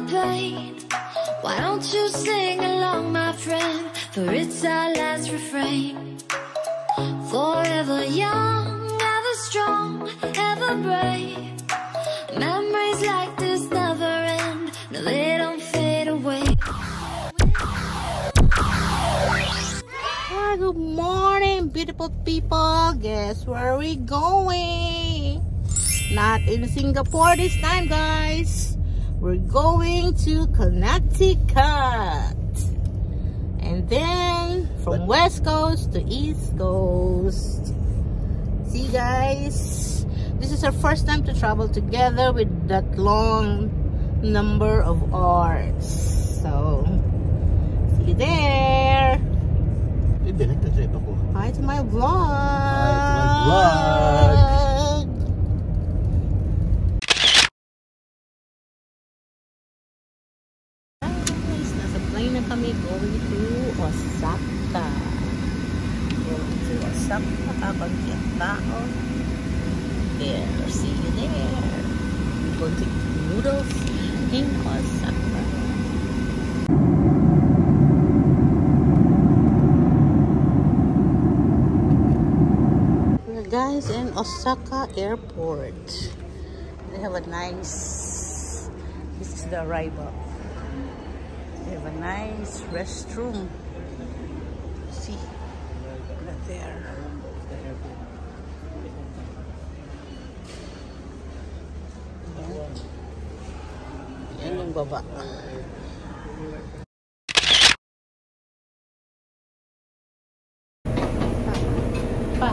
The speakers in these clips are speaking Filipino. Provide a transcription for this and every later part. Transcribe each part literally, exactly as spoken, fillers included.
pain. Why don't you sing along, my friend? For it's our last refrain. Forever young, ever strong, ever brave. Memories like this never end. No, they don't fade away. Hi, good morning, beautiful people. Guess where we going? Not in Singapore this time, guys. We're going to Connecticut. And then from West Coast to East Coast. See, guys, this is our first time to travel together with that long number of hours. So, see you there. Hi to my vlog. Hi to my vlog. Guys, nasa plane na kami going to Osaka. Going to Osaka kapag yung tao. There, see you there. We're going to eat noodles in Osaka. Guys, in Osaka airport, they have a nice, this is the arrival, they have a nice restroom. See, right there. Yan yung baba. Pa.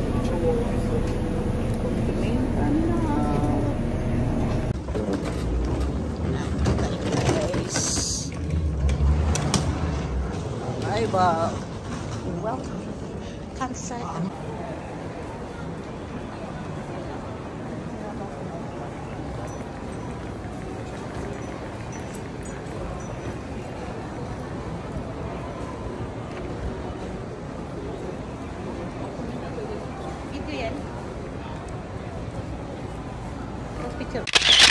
Arrival. Welcome. Kansai. Itu ya. Picture.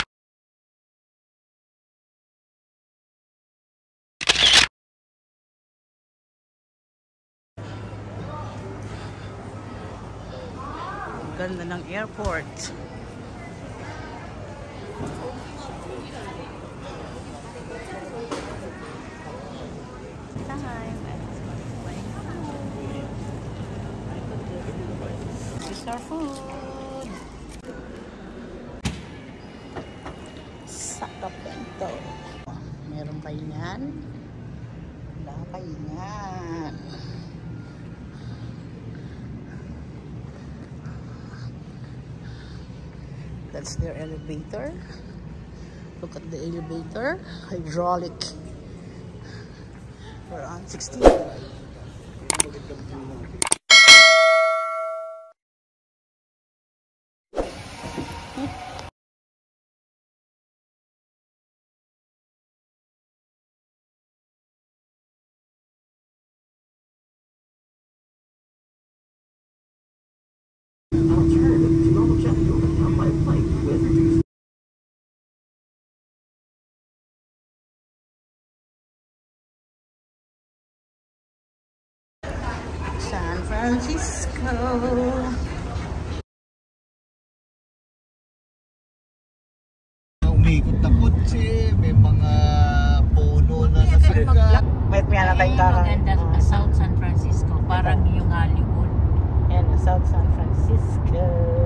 Ganda ng airport. Time. This is our food. Sakap bento. Meron kayo yan? Wala kayo yan. That's their elevator. Look at the elevator. Hydraulic. We're on sixteen. San Francisco. Umikot na kotse, may mga puno na nasagka. Wait, may alam tayong kaka. Maganda sa South San Francisco, parang yung Hollywood. Yan, South San Francisco.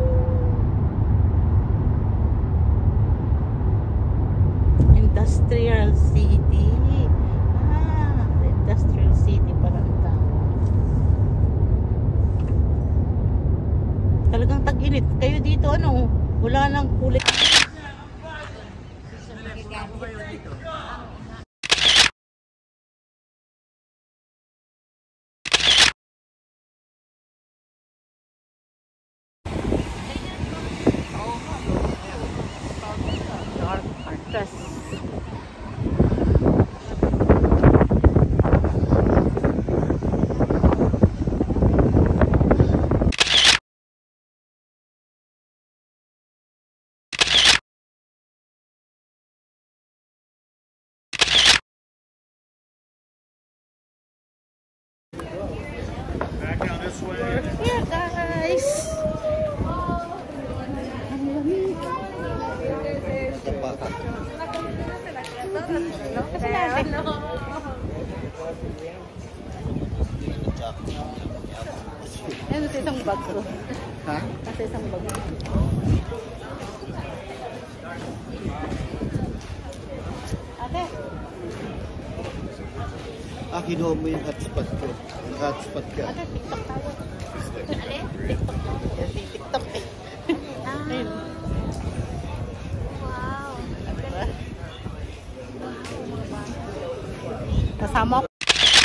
Industrial City. Ah, the Industrial City parang tawag. Talagang tag-init. Kayo dito, ano, wala nang kulay. Dark contrast. Kasi isang bag ko. Ha? Kasi isang bag ko. Ate. Ah, kinuha mo yung hotspot ko. Hotspot ka. Ate, TikTok tayo. TikTok tayo. Kasi TikTok eh. Ayun. Wow. Diba? Kasama ko.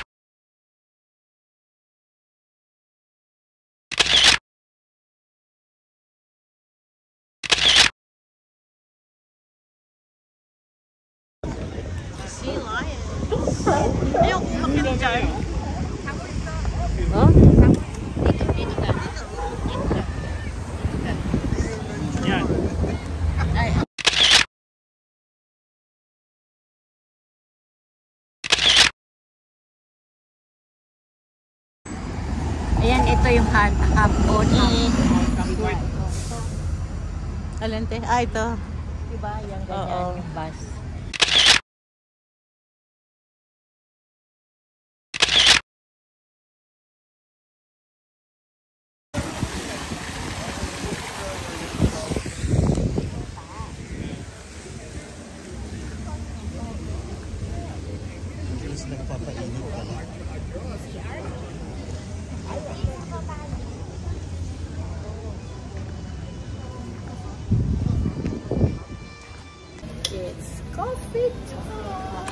Sea lion. Ayaw, umakit dyan. Huh? Ayan, ito yung Haboni. Alente? Ah, ito. Diba? Yung ganyan, Oo. yung bus. Mabilis nagpapainit pala. It's coffee time.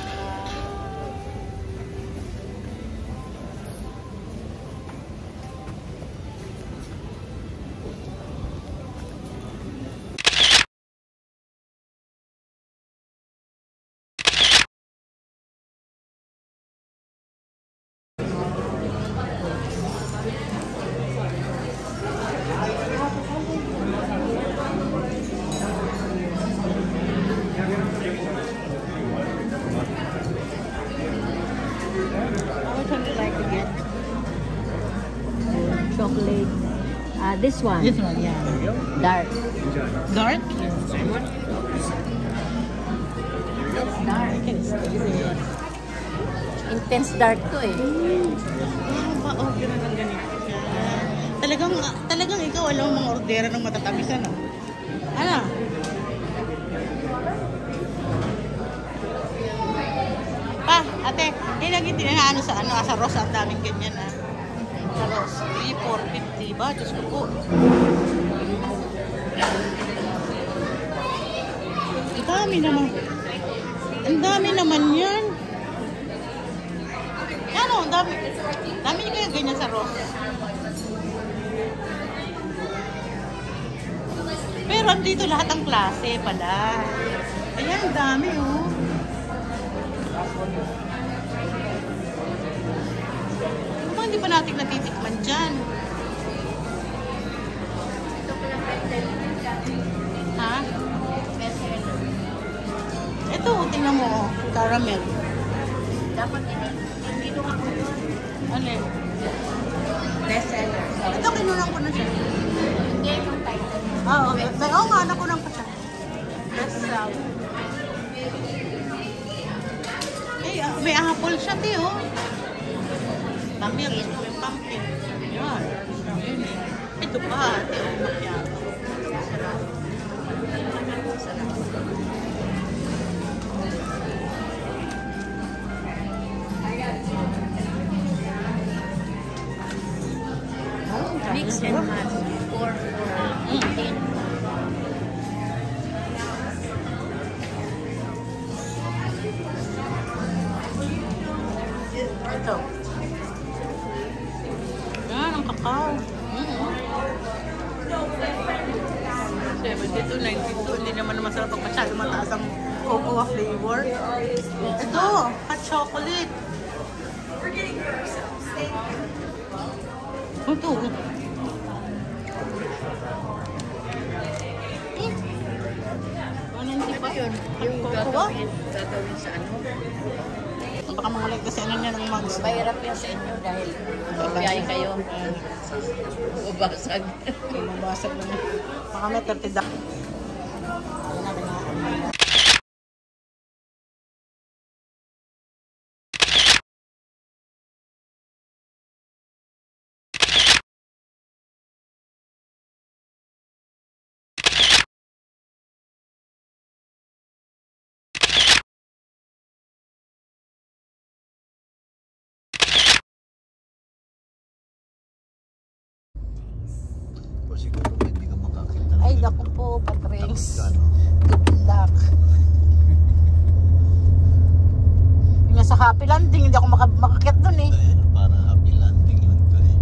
Which one do you like to get? Chocolate. Ah, this one. This one, yeah. Dark. Dark? Dark. I can taste it. Intense dark to eh. Ah, pa-order na ng ganito. Yan. Talagang, ah, talagang ikaw alam mga ordera ng matatamis, ano? Ano? Pa, ate, eh, lagi tinanaano sa ano, ah, sa Ross, ang daming ganyan, ah. Sa Ross, three, four fifty ba? Diyos ko po. Ang dami naman. Ang dami naman yan. Ano, ang dami. Dami niyo kaya ganyan sa Ross. Pero andito lahat ang klase pala. Ayan, ang dami oh. Ano hindi pa natin natitikman dyan? Ha? Ito, tingnan mo oh. Caramel. Dapat hindi nung ako yun. Ano eh? Best seller. Ito, kinulang ko na siya. Hindi yung title. Oo, okay. Oo nga, nakulang ko siya. Best seller. Eh, ah, may apple siya, te, oh. Pumpkin. May pumpkin. Yan. Ito pa, te, oh. Macchiato. Sarap. Sarap. Mix and match. Four, four, eighteen. Ito. Yan, ang kakao. Mm. seventy-two, ninety-two. Hindi naman masarap pag masyado mataas ang cocoa flavor. Ito, hot chocolate. Ito. Ano pa yun? Yung Cocoa? gagawin, gagawin sa ano. Baka mga like kasi ano niya ng mugs. Mahirap yan sa inyo dahil biyahe kayo. Ubasag. Mabasag na. Baka may thirty dak. Naku po, Patrings. Ano? Good luck. Yung sa Happy Landing, hindi ako maka makakit dun eh. Ayun, parang happy landing yun to eh.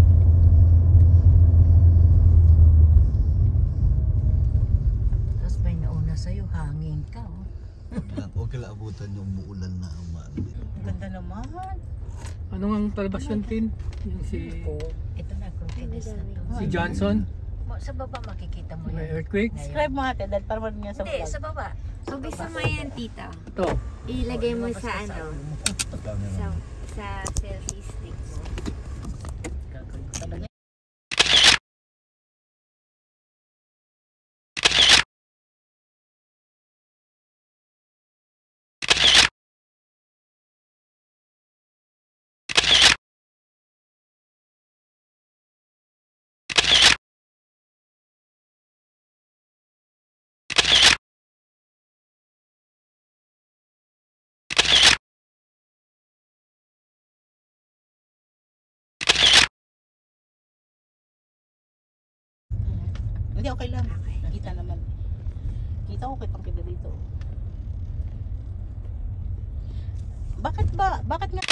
Tapos may nauna sa'yo, hangin ka. Oh. Huwag kala abutan yung umuulan na umaano. Ang ganda naman. Ano ang talabas yun, Tin? Yung si, Ito na, confidence na to. si Johnson? Mo- Sa baba makikita mo May yan. earthquakes? Describe mo ate, dahil para man niya sa Hindi, vlog. sa baba. So gusto mo yan, tita. Ito. Ilagay mo sa ano, Dami sa, naman. sa selfie stick mo. Talaga. Hindi, okay lang. Kita naman. Kita ko kitang kita dito. Bakit ba? Bakit nga?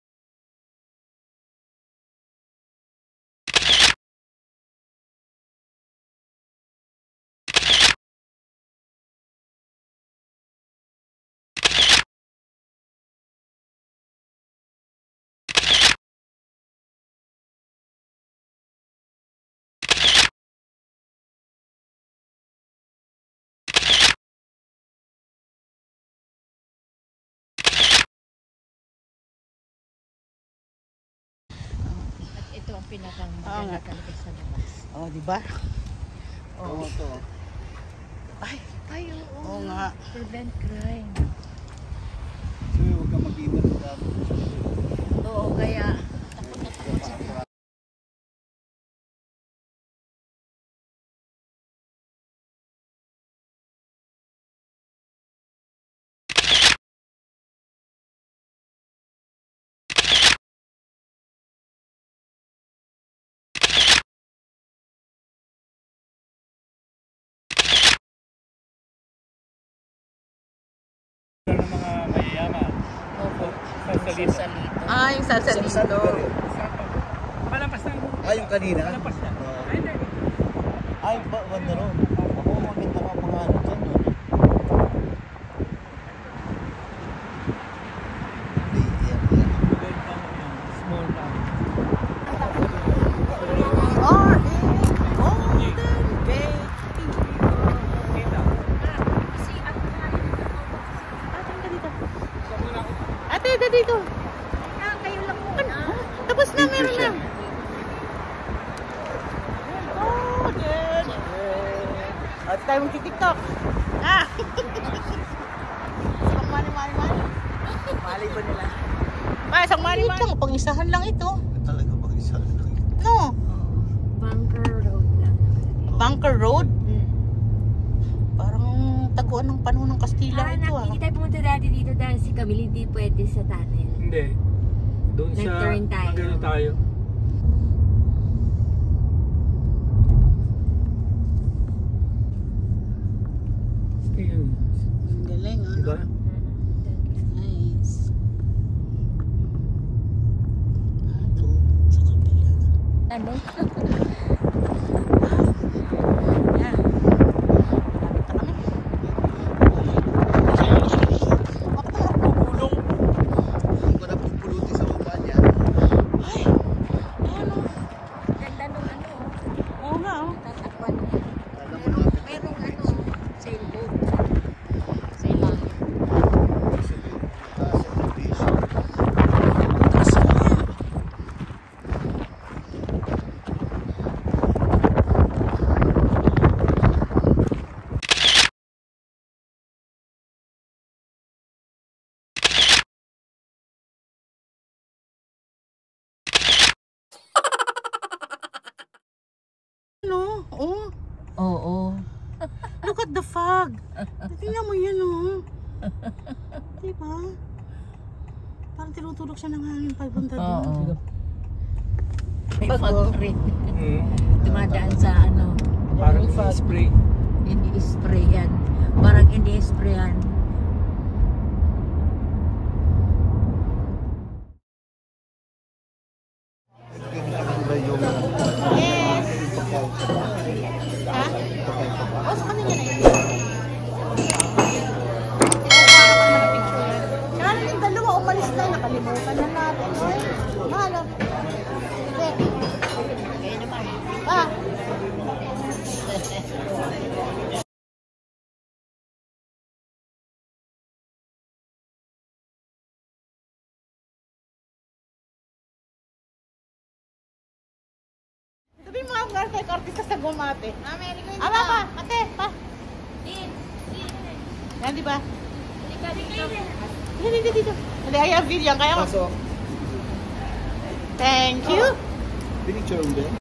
At ito ang pinakang Oo nga. maganda talaga sa labas. Oh, di ba? Oo to. Ay, Ay, oo. oo nga. Prevent crime. So, huwag ka mag-iwan ng dami. Oo, kaya takot na takot sa Ng mga mayayaman. Opo. Sa salita. Salito. Ah, yung salsalito. Malampas na. Ah, yung kanina? Malampas na. Oo. Ay, hindi. Ay, ba, wanda ron. Ako, maganda ka mga ano dyan, no? Hindi, yan, yan. Golden town yan. Small town. Or in Golden Gate. Kita. Kasi ang lalim ng Ate, ka dito. Ate, ka dito. Ah, kayo lang muna. Tapos na, meron na. Golden Gate. At tayo mag-tiktok. Ah! Isang mani, mani, mani. Mali ba nila? Ah, isang mani, mani. Lang, pang-isahan lang ito. Talaga bang isa lang? No. Bunker Road lang. Bunker Road? Mm. Parang taguan ng panahon ng Kastila Ah, ito ah. hindi tayo pumunta dati dito dahil si Camille hindi pwede sa tunnel. Hindi. Doon sa... Nag-turn tayo. Nag-turn tayo. Ayun. Ang galing ah. Diba? Nice. Ito, sa kabila. Ano? Yan. Lapit na kami. Bakit ang nagpupulong? Hindi ko na pupulutin sa baba niya. Ay! Ano? Ganda nung ano, Oo nga oh. tatakpan. Kala mo na, Merong ano, sailboat. Sa ilalim. kasi taas ang elevation. Ano? Oh, Oo. look at the fog. Tingnan mo yan oh. Diba? Parang tinutulog siya ng hangin papunta doon. Oo. May Pag- fog rin. Mm. Dumadaan sa ano. Parang spray. ini-sprayan. Parang ini-sprayan. Yes. Ha? O, sa kanila na yun. Kaya yung dalawa umalis na, nakalimutan na natin. Oy, mahalo. Hindi. Kaya naman. Ah. Sabi mga artista sa gumate. Ah, pa, pa, ate, pa. Yan, di ba? Hindi, hindi, dito. Hindi, ayan, video. Kaya ko. Pasok. Thank you. Pinicture mo din?